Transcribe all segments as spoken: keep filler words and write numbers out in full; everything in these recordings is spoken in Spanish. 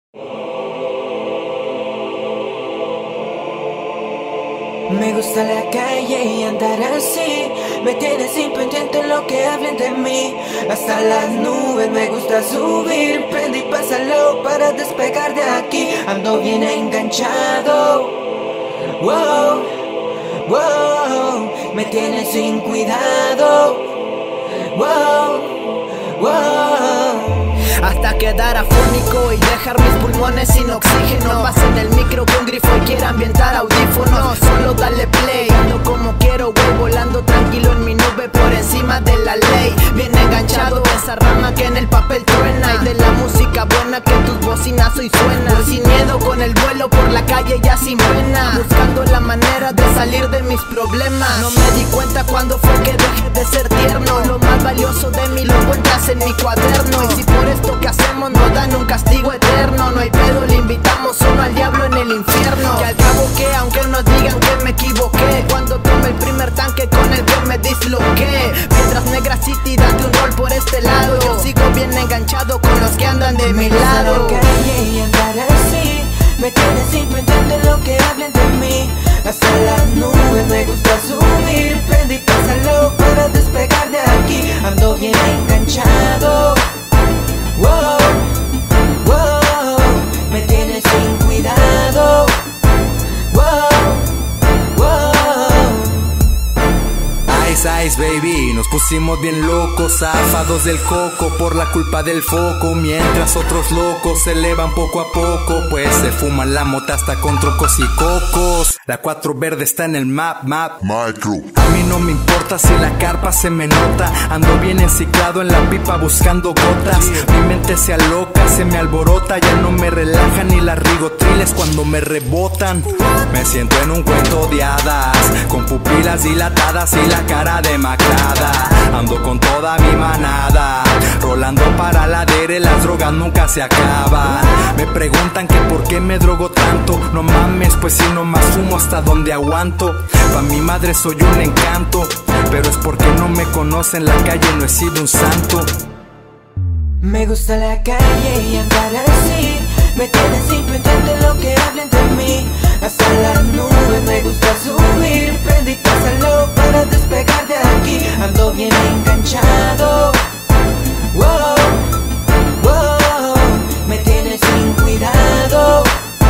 Me gusta la calle y andar así. Me tienes sin pendiente lo que hablen de mí. Hasta las nubes me gusta subir. Prende y pásalo para despegar de aquí. Ando bien enganchado. Wow, wow. Me tienes sin cuidado. Wow, wow. Hasta quedar afónico y dejar mis pulmones sin oxígeno. Pasen el micro con grifo y quiera ambientar audífonos. Solo dale play, ando como quiero, voy volando tranquilo en mi nube por encima de la ley. Bien enganchado a esa rama que en el papel truena, y de la música buena que en tus bocinas hoy suena. Voy sin miedo con el vuelo por la calle ya sin pena, buscando la manera de salir de mis problemas. No me di cuenta cuando fue que dejé de ser tierno. Lo más valioso de mí lo encuentras en mi cuaderno. Y si por esto que hacemos nos dan un castigo eterno, no hay pedo, le invitamos solo al diablo en el infierno. Que al cabo que, aunque nos digan que me equivoqué, cuando tome el primer tanque con el que me disloqué. Piedras negras City, date un rol por este lado. Yo sigo bien enganchado con los que andan de mi lado. Me gusta la calle y andar así. Me tienes sin pendiente lo que hablen de mí. Hasta las nubes me gusta subir. Prende y pásalo para despegar de aquí. Ando bien enganchado. Wow, wow, me tienes sin cuidado. Wow, wow. Ice, ice, baby, nos pusimos bien locos, zafados del coco por la culpa del foco. Mientras otros locos se elevan poco a poco, pues se fuman la mota hasta con trocos y cocos. La cuatro verde está en el map, map Micro. A mí no me importa si la carpa se me nota. Ando bien enciclado en la pipa buscando gotas. Mi mente se aloca, se me alborota. Ya no me relajan ni las rigotriles cuando me rebotan. Me siento en un cuento de hadas, con pupilas dilatadas y la cara demacrada. Ando con toda mi manada, rolando para la dere, las drogas nunca se acaban. Me preguntan que por qué me drogo tanto. No mames, pues si nomás fumo hasta donde aguanto. Pa' mi madre soy un encanto, pero es porque no me conocen, la calle no he sido un santo. Me gusta la calle y andar así. Me tienes sin pendiente lo que hablen de mí. Hasta las nubes me gusta subir. Prende y pásalo para despegar de aquí. Ando bien enganchado. Wow, wow, me tienes sin cuidado.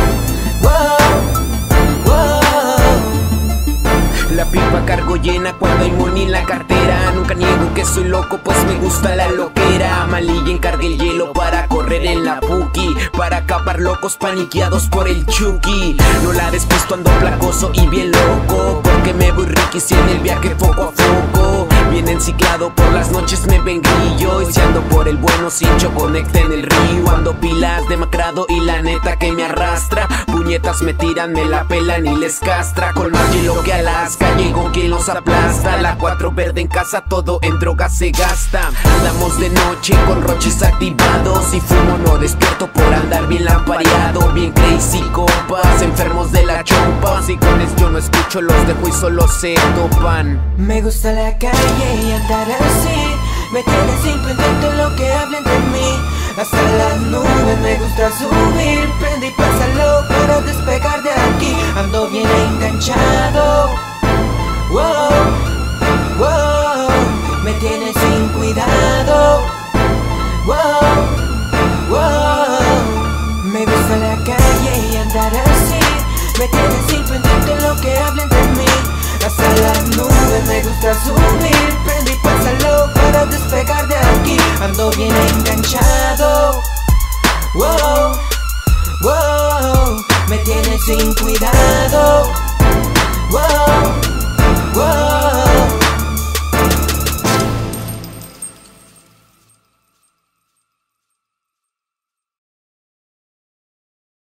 Wow, wow. La pipa cargo llena cuando hay money en la cartera. Nunca niego que soy loco, pues me gusta la loquera. Malilla encargué el hielo para correr en la puki, para acabar locos paniqueados por el Chucky. No la despuesto, ando placoso y bien loco, porque me voy riqui si en el viaje foco a foco. Bien enciclado por las noches me ven grillo, y si ando por el bueno cincho conecta en el río. Ando pilas demacrado y la neta que me arrastra. Puñetas me tiran, me la pelan y les castra. Con más hielo que Alaska, llego quien los aplasta. La cuatro verde en casa, todo en drogas se gasta. Andamos de noche con roches activados, y fumo no despierto por andar bien lampareado. Bien crazy compas, enfermos de la chompa. Si con esto yo no escucho, los dejo y solo se topan. Me gusta la calle y andar así. Me tienes sin pendiente lo que hablen de mí. Hasta las nubes me gusta subir. Prende y pásalo para despegar de aquí. Ando bien enganchado. Wow, wow, me tienes sin cuidado. Wow, wow, me gusta la calle y andar así. Me tienes sin pendiente lo que hablen de mí. Hasta las nubes me gusta subir. Prende y pásalo para despegar de aquí. Ando bien enganchado. Wow, wow, me tienes sin cuidado.